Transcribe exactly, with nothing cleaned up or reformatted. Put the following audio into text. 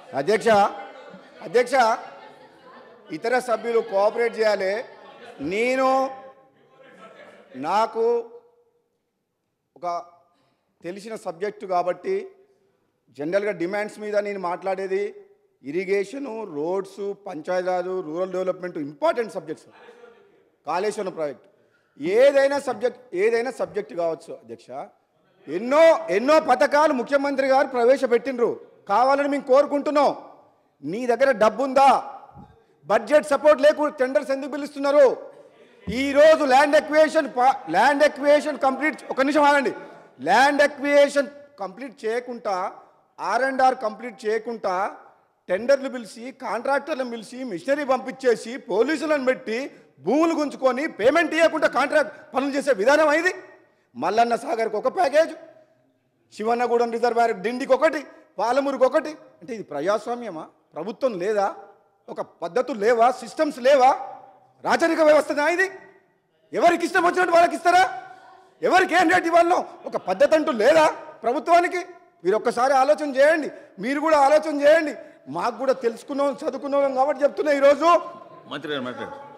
అధ్యక్ష అధ్యక్ష ఇతర సభ్యులు కోఆపరేట్ చేయాలి. నేను నాకు ఒక తెలిసిన సబ్జెక్టు కాబట్టి జనరల్గా డిమాండ్స్ మీద నేను మాట్లాడేది irrigation, roads, Panchayati Raj, rural development important subjects. Kaleshwaram project ఏదైనా సబ్జెక్ట్ ఏదైనా సబ్జెక్ట్ కావచ్చు అధ్యక్ష. ఎన్నో ఎన్నో పథకాలు ముఖ్యమంత్రి గారు ప్రవేశపెట్టినరు. కావాలని మేము కోరుకుంటున్నాం. నీ దగ్గర డబ్బు ఉందా? బడ్జెట్ సపోర్ట్ లేకుండా టెండర్స్ ఎందుకు పిలుస్తున్నారు? ఈరోజు land acquisition land acquisition complete ఒక నిమిషం ఆగండి. ల్యాండ్ ఎక్వియేషన్ కంప్లీట్ చేయకుండా, ఆర్ అండ్ ఆర్ కంప్లీట్ చేయకుండా టెండర్లు పిలిచి, కాంట్రాక్టర్లను పిలిచి, మిషనరీ పంపించేసి, పోలీసులను పెట్టి భూములు గుంజుకొని పేమెంట్ ఇవ్వకుండా కాంట్రాక్ట్ పనులు చేసే విధానం అయింది. మల్లన్న సాగర్కి ఒక ప్యాకేజ్, శివన్నగూడెం రిజర్వాయర్ డిండికి ఒకటి, పాలమూరుకి ఒకటి. అంటే ఇది ప్రజాస్వామ్యమా? ప్రభుత్వం లేదా? ఒక పద్ధతులు లేవా? సిస్టమ్స్ లేవా? రాచరిక వ్యవస్థనా ఇది? ఎవరికి ఇష్టం వచ్చినట్టు వాళ్ళకి ఇస్తారా? ఎవరికి ఏం రేట్ ఇవ్వాలనో ఒక పద్ధతి అంటూ లేదా ప్రభుత్వానికి? మీరు ఒక్కసారి ఆలోచన చేయండి. మీరు కూడా ఆలోచన చేయండి. మాకు కూడా తెలుసుకున్నాం, చదువుకున్నాం కాబట్టి చెప్తున్నా ఈరోజు. మంత్రి గారు మాట్లాడు.